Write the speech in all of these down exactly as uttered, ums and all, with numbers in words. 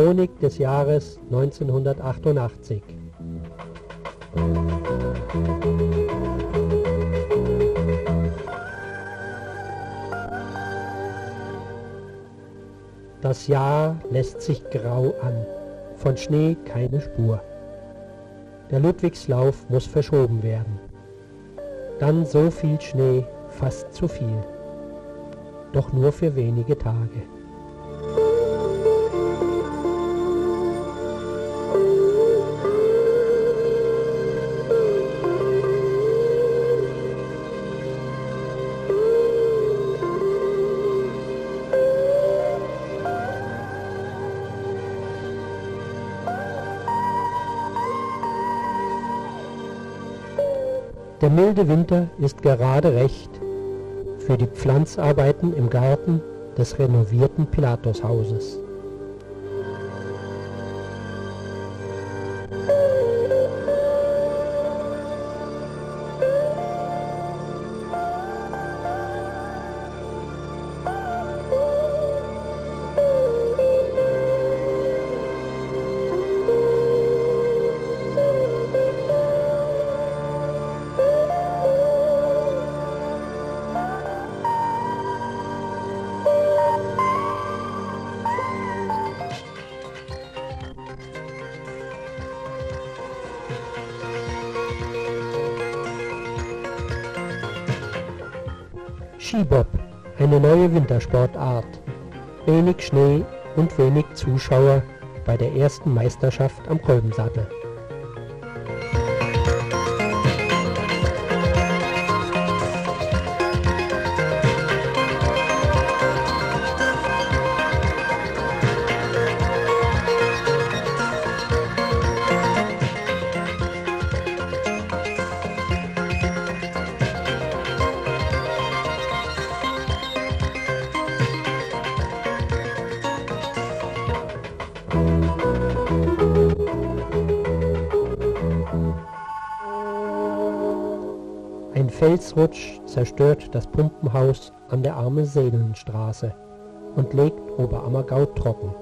Chronik des Jahres neunzehnhundertachtundachtzig. Das Jahr lässt sich grau an, von Schnee keine Spur. Der Ludwigslauf muss verschoben werden. Dann so viel Schnee, fast zu viel. Doch nur für wenige Tage. Der milde Winter ist gerade recht für die Pflanzarbeiten im Garten des renovierten Pilatushauses. Skibob, eine neue Wintersportart. Wenig Schnee und wenig Zuschauer bei der ersten Meisterschaft am Kolbensattel. Ein Felsrutsch zerstört das Pumpenhaus an der Arme-Seelen-Straße und legt Oberammergau trocken.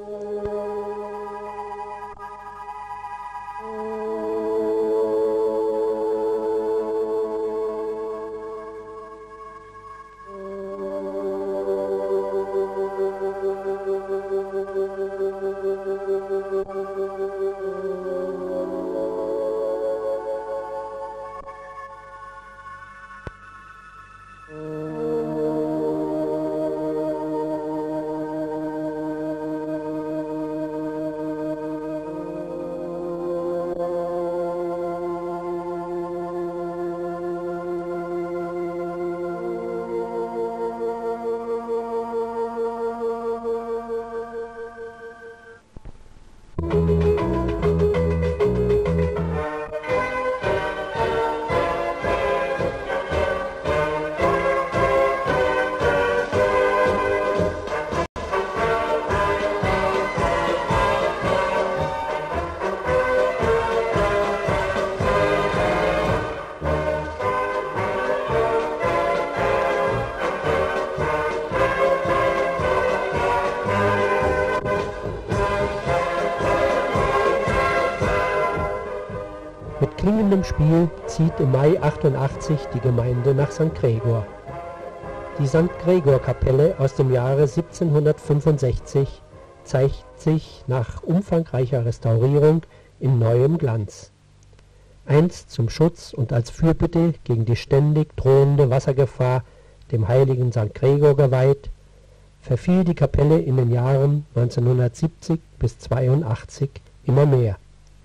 Mit klingendem Spiel zieht im Mai achtundachtzig die Gemeinde nach Sankt Gregor. Die Sankt Gregor-Kapelle aus dem Jahre siebzehnhundertfünfundsechzig zeigt sich nach umfangreicher Restaurierung in neuem Glanz. Einst zum Schutz und als Fürbitte gegen die ständig drohende Wassergefahr dem heiligen Sankt Gregor geweiht, verfiel die Kapelle in den Jahren neunzehnhundertsiebzig bis zweiundachtzig immer mehr.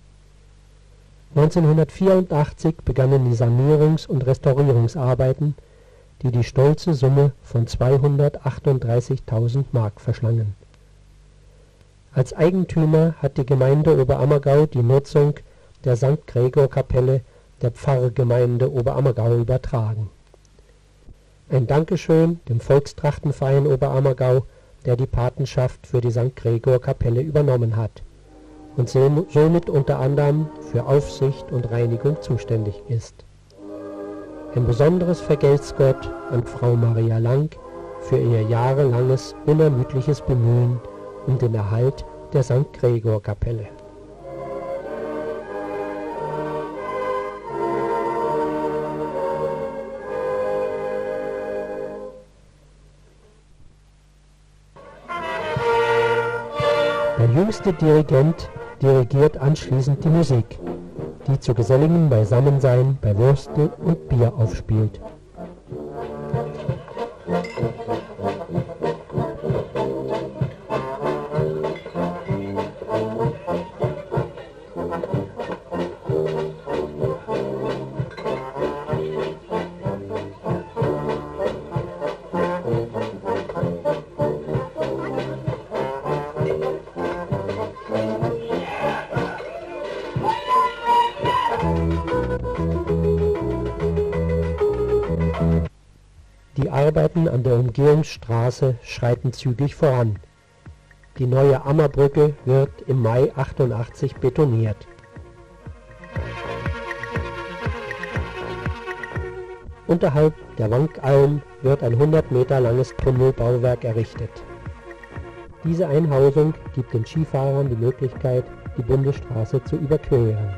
neunzehnhundertvierundachtzig begannen die Sanierungs- und Restaurierungsarbeiten, die die stolze Summe von zweihundertachtunddreißigtausend Mark verschlangen. Als Eigentümer hat die Gemeinde Oberammergau die Nutzung der Sankt Gregor-Kapelle der Pfarrgemeinde Oberammergau übertragen. Ein Dankeschön dem Volkstrachtenverein Oberammergau, der die Patenschaft für die Sankt Gregor-Kapelle übernommen hat und somit unter anderem für Aufsicht und Reinigung zuständig ist. Ein besonderes Vergelt's Gott an Frau Maria Lang für ihr jahrelanges unermüdliches Bemühen um den Erhalt der Sankt Gregor Kapelle. Der jüngste Dirigent dirigiert anschließend die Musik, die zu geselligem Beisammensein bei Würstel und Bier aufspielt. Die Arbeiten an der Umgehungsstraße schreiten zügig voran. Die neue Ammerbrücke wird im Mai achtundachtzig betoniert. Unterhalb der Wankalm wird ein hundert Meter langes Tunnelbauwerk errichtet. Diese Einhausung gibt den Skifahrern die Möglichkeit, die Bundesstraße zu überqueren.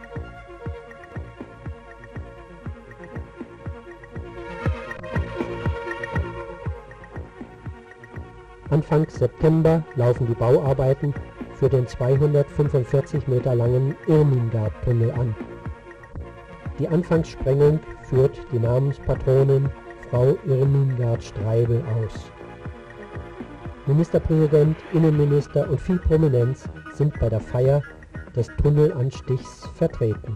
Anfang September laufen die Bauarbeiten für den zweihundertfünfundvierzig Meter langen Irmingard-Tunnel an. Die Anfangssprengung führt die Namenspatronin Frau Irmingard Streibel aus. Ministerpräsident, Innenminister und viel Prominenz sind bei der Feier des Tunnelanstichs vertreten.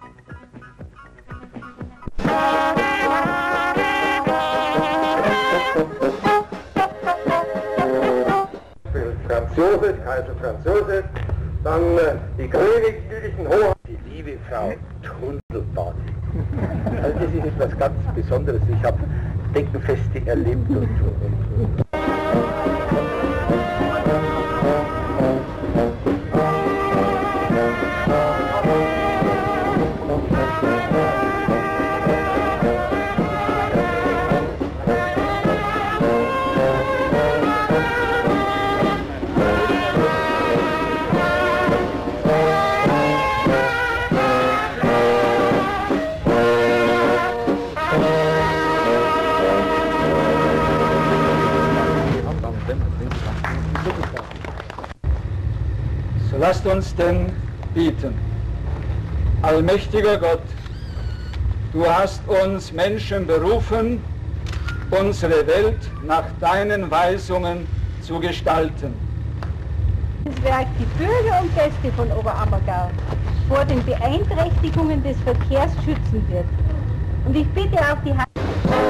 Franz Josef, Kaiser Franz Josef, dann äh, die königlichen Hoheit, die liebe Frau Tunnelbad. Also das ist etwas ganz Besonderes. Ich habe Deckenfeste erlebt und, und, und. So lasst uns denn bieten. Allmächtiger Gott, du hast uns Menschen berufen, unsere Welt nach deinen Weisungen zu gestalten. Das Werk die Bürger und Gäste von Oberammergau vor den Beeinträchtigungen des Verkehrs schützen wird. Und ich bitte auch die Hand.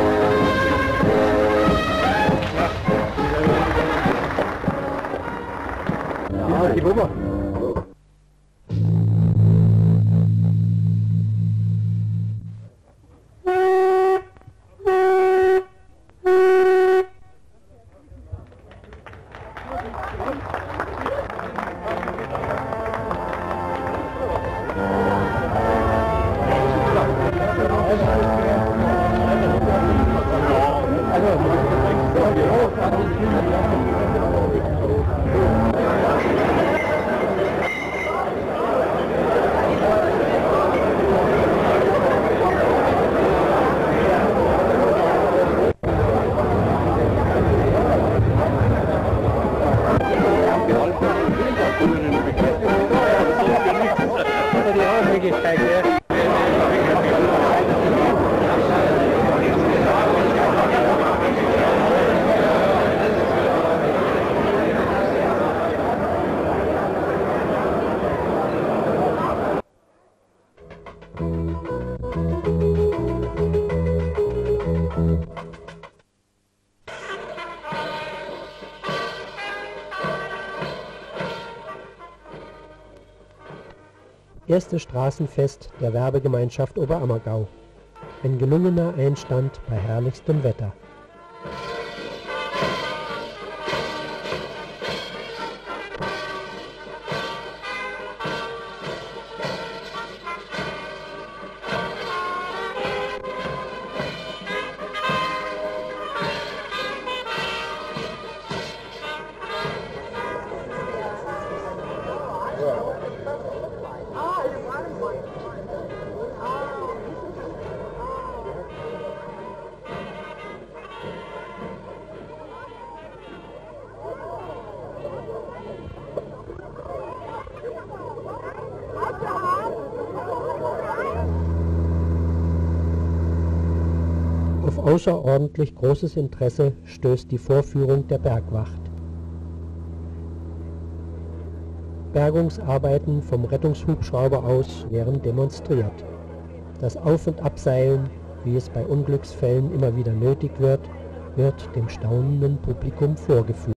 Ja, die Nummer. Erstes Straßenfest der Werbegemeinschaft Oberammergau. Ein gelungener Einstand bei herrlichstem Wetter. außerordentlich großes Interesse stößt die Vorführung der Bergwacht. Bergungsarbeiten vom Rettungshubschrauber aus werden demonstriert. Das Auf- und Abseilen, wie es bei Unglücksfällen immer wieder nötig wird, wird dem staunenden Publikum vorgeführt.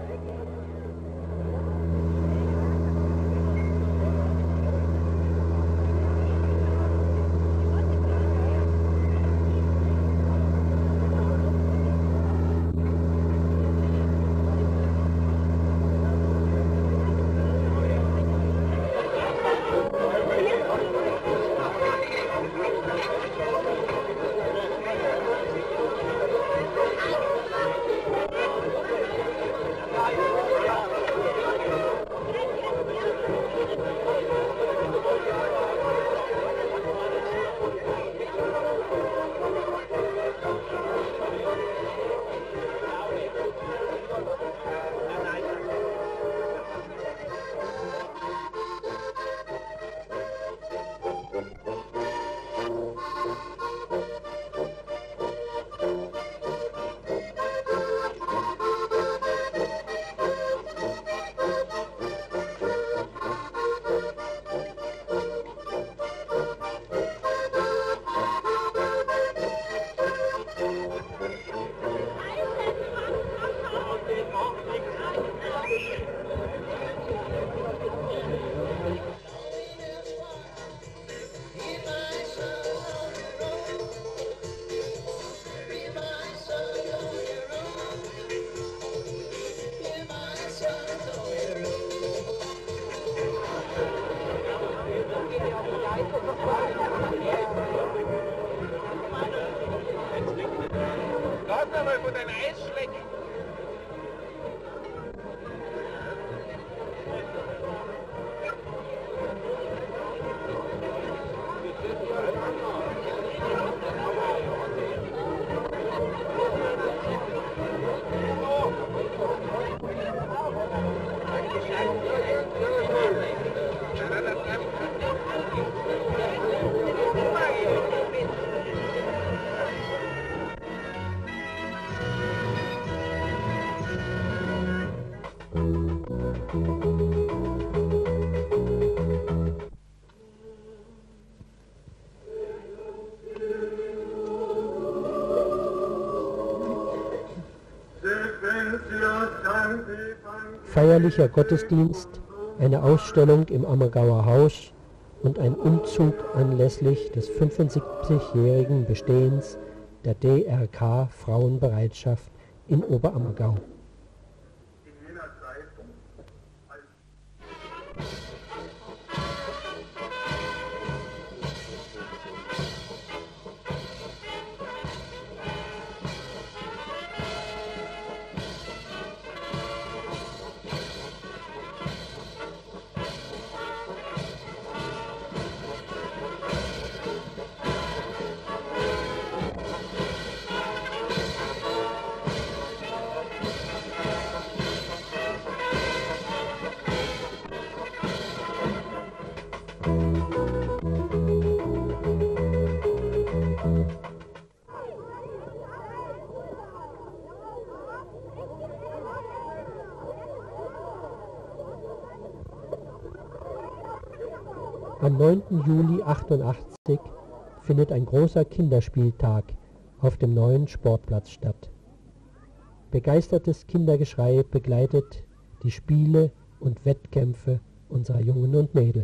Feierlicher Gottesdienst, eine Ausstellung im Ammergauer Haus und ein Umzug anlässlich des fünfundsiebzigjährigen Bestehens der D R K Frauenbereitschaft in Oberammergau. Am neunten Juli achtundachtzig findet ein großer Kinderspieltag auf dem neuen Sportplatz statt. Begeistertes Kindergeschrei begleitet die Spiele und Wettkämpfe unserer Jungen und Mädel.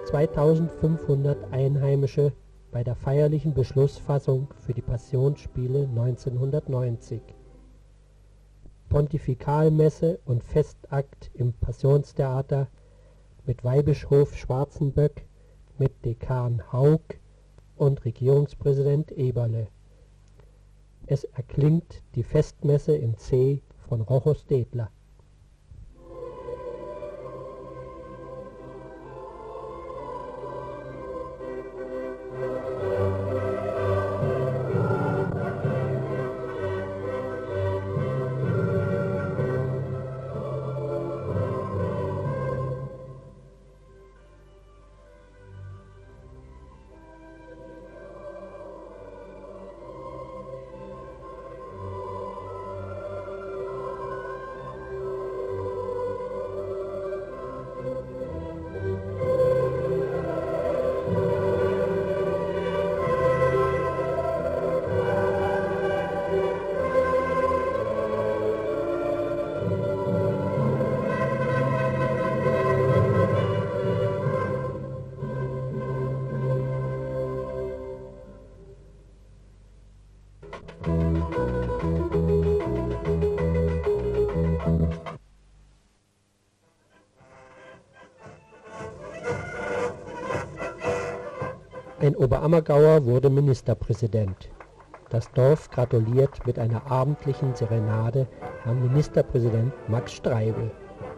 zweitausendfünfhundert Einheimische bei der feierlichen Beschlussfassung für die Passionsspiele neunzehnhundertneunzig. Pontifikalmesse und Festakt im Passionstheater mit Weihbischof Schwarzenböck, mit Dekan Haug und Regierungspräsident Eberle. Es erklingt die Festmesse in C von Rochus Dedler. Ein Oberammergauer wurde Ministerpräsident. Das Dorf gratuliert mit einer abendlichen Serenade Herrn Ministerpräsident Max Streibel.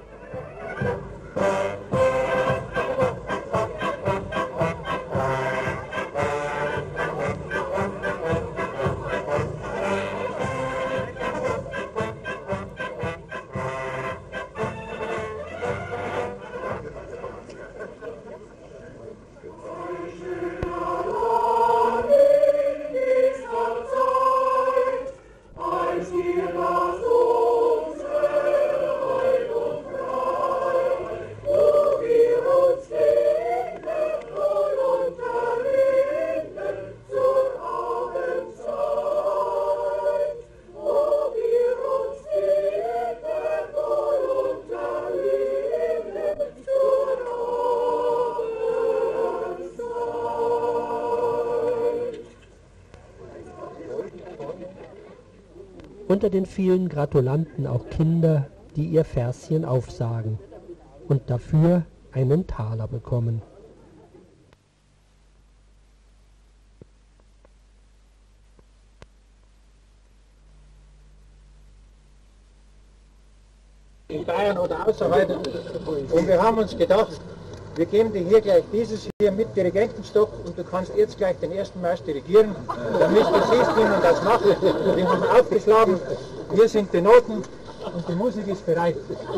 Unter den vielen Gratulanten auch Kinder, die ihr Verschen aufsagen und dafür einen Taler bekommen. In Bayern oder außerhalb. Und wir haben uns gedacht, wir geben dir hier gleich dieses hier mit Dirigentenstock und du kannst jetzt gleich den ersten Marsch dirigieren, damit du siehst, wie man das macht. Wir haben aufgeschlagen, hier sind die Noten und die Musik ist bereit.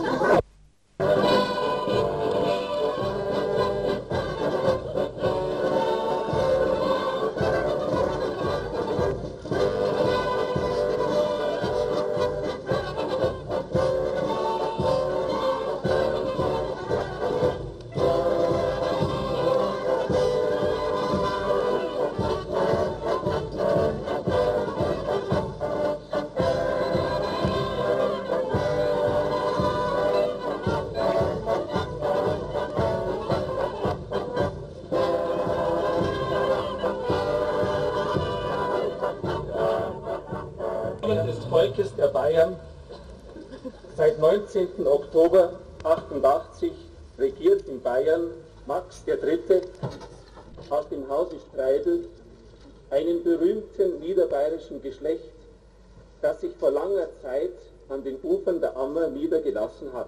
Des Volkes der Bayern seit neunzehnten Oktober achtundachtzig regiert in Bayern Max der Dritte aus dem Hause Streibel, einem berühmten niederbayerischen Geschlecht, das sich vor langer Zeit an den Ufern der Ammer niedergelassen hat.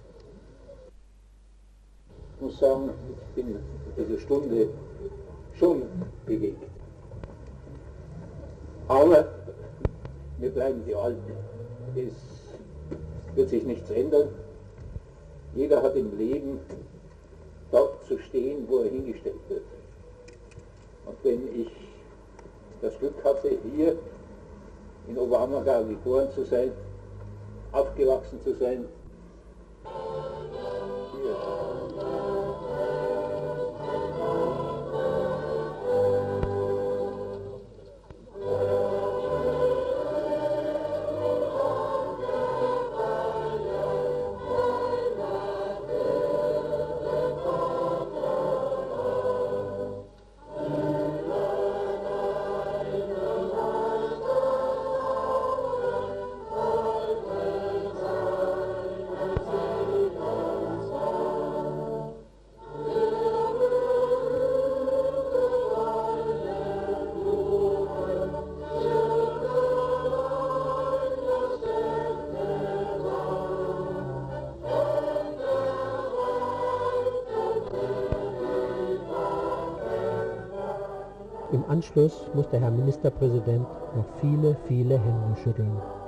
Ich muss sagen, ich bin diese Stunde schon bewegt. Aber wir bleiben die Alten. Es wird sich nichts ändern. Jeder hat im Leben dort zu stehen, wo er hingestellt wird. Und wenn ich das Glück hatte, hier in Oberammergau geboren zu sein, aufgewachsen zu sein, hier. Anschluss muss der Herr Ministerpräsident noch viele, viele Hände schütteln.